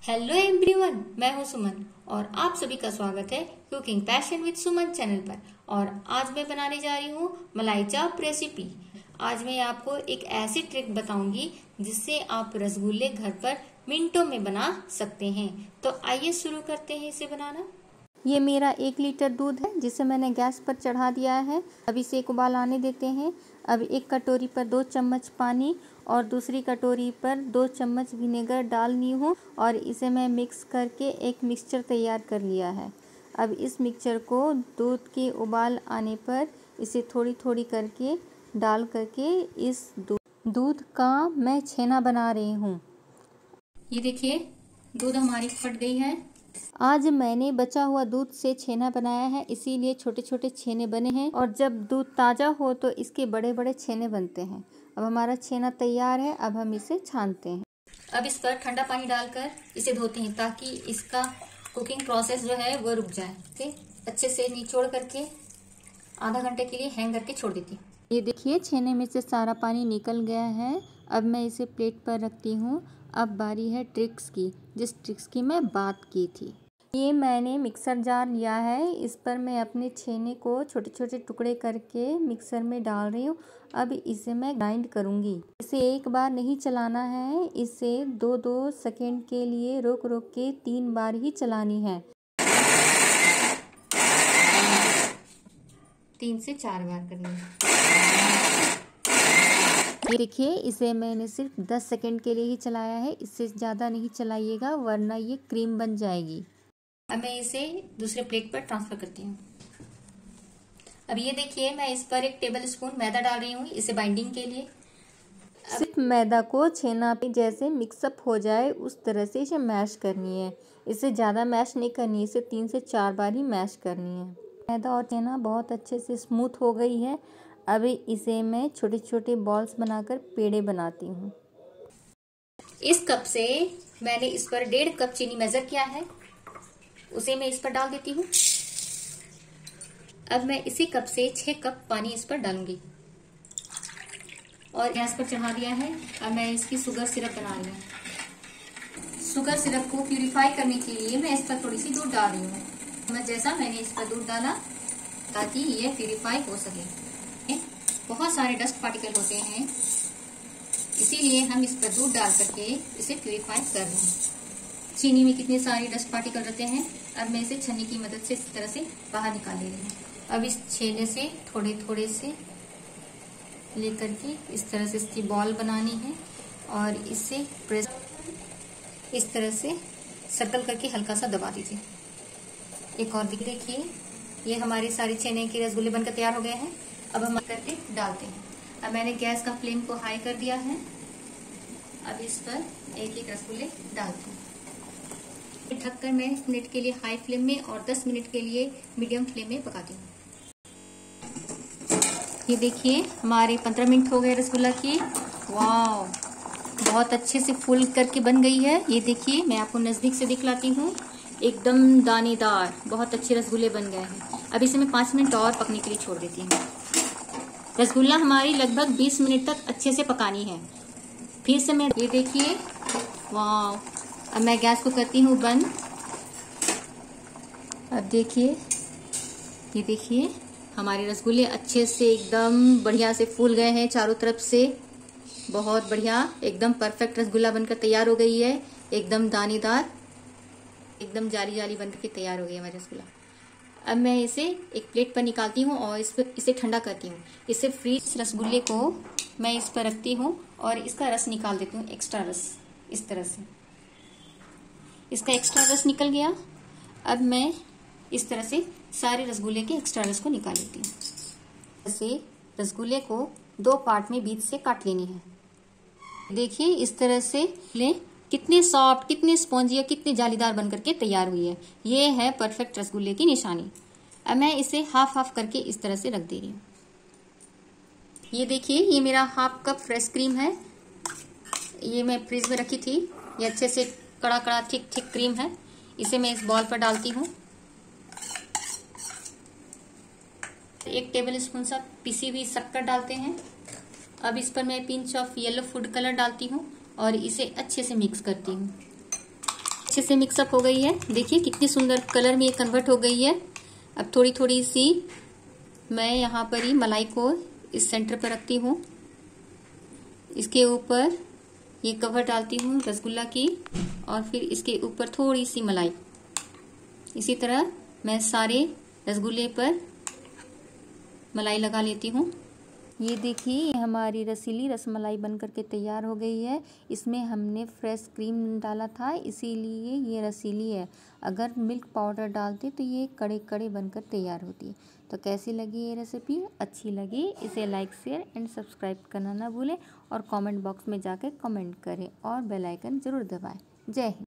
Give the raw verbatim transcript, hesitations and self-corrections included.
Hello everyone, मैं हूं सुमन और आप सभी का स्वागत है cooking passion with Suman channel पर। और आज मैं बनाने जा रही हूं मलाई चाप रेसिपी। आज मैं आपको एक ऐसी ट्रिक बताऊंगी जिससे आप रसगुल्ले घर पर मिनटों में बना सकते हैं। तो आइए शुरू करते हैं इसे बनाना। ये मेरा एक लीटर दूध है जिसे मैंने गैस पर चढ़ा दिया है। अब इसे एक उबाल आने देते हैं। अब एक कटोरी पर दो चम्मच पानी और दूसरी कटोरी पर दो चम्मच विनेगर डालनी हूँ और इसे मैं मिक्स करके एक मिक्सचर तैयार कर लिया है। अब इस मिक्सचर को दूध के उबाल आने पर इसे थोड़ी थोड़ी करके डाल करके इस दूध का मैं छेना बना रही हूँ। ये देखिए दूध हमारी फट गई है। आज मैंने बचा हुआ दूध से छेना बनाया है, इसीलिए छोटे छोटे छेने बने हैं। और जब दूध ताज़ा हो तो इसके बड़े बड़े छेने बनते हैं। अब हमारा छेना तैयार है। अब हम इसे छानते हैं। अब इस पर ठंडा पानी डालकर इसे धोते हैं ताकि इसका कुकिंग प्रोसेस जो है वो रुक जाए। इसे अच्छे से निचोड़ करके आधा घंटे के लिए हैंग करके छोड़ देती हूँ। ये देखिए छेने में से सारा पानी निकल गया है। अब मैं इसे प्लेट पर रखती हूँ। अब बारी है ट्रिक्स की, जिस ट्रिक्स की मैं बात की थी। ये मैंने मिक्सर जार लिया है। इस पर मैं अपने छेने को छोटे छोटे टुकड़े करके मिक्सर में डाल रही हूँ। अब इसे मैं ग्राइंड करूँगी। इसे एक बार नहीं चलाना है, इसे दो दो सेकेंड के लिए रोक रोक के तीन बार ही चलानी है। तीन से चार बार करनी है। ये देखिए इसे मैंने सिर्फ दस सेकेंड के लिए ही चलाया है, इससे ज़्यादा नहीं चलाइएगा वरना ये क्रीम बन जाएगी। अब मैं इसे दूसरे प्लेट पर ट्रांसफर करती हूँ। अब ये देखिए मैं इस पर एक टेबल स्पून मैदा डाल रही हूँ इसे बाइंडिंग के लिए। सिर्फ मैदा को छेना पे जैसे मिक्सअप हो जाए उस तरह से इसे मैश करनी है। इसे ज़्यादा मैश नहीं करनी है, इसे तीन से चार बार ही मैश करनी है। मैदा और छेना बहुत अच्छे से स्मूथ हो गई है। अभी इसे मैं छोटे छोटे बॉल्स बनाकर पेड़े बनाती हूँ। इस कप से मैंने इस पर डेढ़ कप चीनी मेजर किया है, उसे मैं इस पर डाल देती हूँ। अब मैं इसी कप से छह कप पानी इस पर डालूंगी और गैस पर चढ़ा दिया है। अब मैं इसकी शुगर सिरप बना रही हूँ। शुगर सिरप को प्यूरिफाई करने के लिए मैं इस पर थोड़ी सी दूध डाल रही हूँ। मैं जैसा मैंने इस पर दूध डाला ताकि ये प्यूरिफाई हो सके। बहुत सारे डस्ट पार्टिकल होते हैं, इसीलिए हम इस पर दूध डाल करके इसे प्यूरिफाई कर रहे हैं। चीनी में कितने सारे डस्ट पार्टिकल रहते हैं। अब मैं इसे छन्नी की मदद से इस तरह से बाहर निकाल ले रही हूँ। अब इस छेने से थोड़े थोड़े से लेकर के इस तरह से इसकी बॉल बनानी है और इसे प्रेस इस तरह से सर्कल करके हल्का सा दबा दीजिए। एक और देखिए ये हमारे सारे छेने के रसगुल्ले बनकर तैयार हो गए हैं। अब हम करके डालते हैं। अब मैंने गैस का फ्लेम को हाई कर दिया है। अब इस पर एक एक रसगुल्ले डालते हैं। ढककर मैं मिनट के लिए हाई फ्लेम में और दस मिनट के लिए मीडियम फ्लेम में पकाती हूँ। ये देखिए हमारे पंद्रह मिनट हो गए रसगुल्ला की। वाह, बहुत अच्छे से फूल करके बन गई है। ये देखिए मैं आपको नजदीक से दिखलाती हूँ, एकदम दानेदार बहुत अच्छे रसगुल्ले बन गए हैं। अब इसे मैं पाँच मिनट और पकने के लिए छोड़ देती हूँ। रसगुल्ला हमारी लगभग बीस मिनट तक अच्छे से पकानी है। फिर से मैं ये देखिए, वाह। अब मैं गैस को करती हूँ बंद। अब देखिए ये देखिए हमारे रसगुल्ले अच्छे से एकदम बढ़िया से फूल गए हैं चारों तरफ से। बहुत बढ़िया, एकदम परफेक्ट रसगुल्ला बनकर तैयार हो गई है। एकदम दानेदार, एकदम जाली जाली बनकर के तैयार हो गई हमारी रसगुल्ला। अब मैं इसे एक प्लेट पर निकालती हूँ और इस पर इसे ठंडा करती हूँ। इसे फ्रीज रसगुल्ले को मैं इस पर रखती हूँ और इसका रस निकाल देती हूँ, एक्स्ट्रा रस। इस तरह से इसका एक्स्ट्रा रस निकल गया। अब मैं इस तरह से सारे रसगुल्ले के एक्स्ट्रा रस को निकाल लेती हूँ। जैसे रसगुल्ले को दो पार्ट में बीच से काट लेनी है। देखिए इस तरह से ले कितने सॉफ्ट, कितने स्पॉन्जी, कितने जालीदार बनकर के तैयार हुई है। ये है परफेक्ट रसगुल्ले की निशानी। अब मैं इसे हाफ हाफ करके इस तरह से रख दे रही हूँ। ये देखिए ये मेरा हाफ कप फ्रेश क्रीम है। ये मैं फ्रिज में रखी थी। ये अच्छे से कड़ा कड़ा थिक थिक क्रीम है। इसे मैं इस बॉल पर डालती हूँ। एक टेबल स्पून सा पिसी हुई शक्कर डालते हैं। अब इस पर मैं pinch of yellow food colour डालती हूँ और इसे अच्छे से मिक्स करती हूँ। अच्छे से मिक्सअप हो गई है। देखिए कितनी सुंदर कलर में ये कन्वर्ट हो गई है। अब थोड़ी थोड़ी सी मैं यहाँ पर ही मलाई को इस सेंटर पर रखती हूँ। इसके ऊपर ये कवर डालती हूँ रसगुल्ला की और फिर इसके ऊपर थोड़ी सी मलाई। इसी तरह मैं सारे रसगुल्ले पर मलाई लगा लेती हूँ। ये देखिए हमारी रसीली रसमलाई बनकर के तैयार हो गई है। इसमें हमने फ्रेश क्रीम डाला था, इसीलिए ये रसीली है। अगर मिल्क पाउडर डालते तो ये कड़े कड़े बनकर तैयार होती। तो कैसी लगी ये रेसिपी? अच्छी लगी इसे लाइक शेयर एंड सब्सक्राइब करना ना भूलें और कमेंट बॉक्स में जाकर कमेंट करें और बेल आइकन ज़रूर दबाएं। जय हिंद।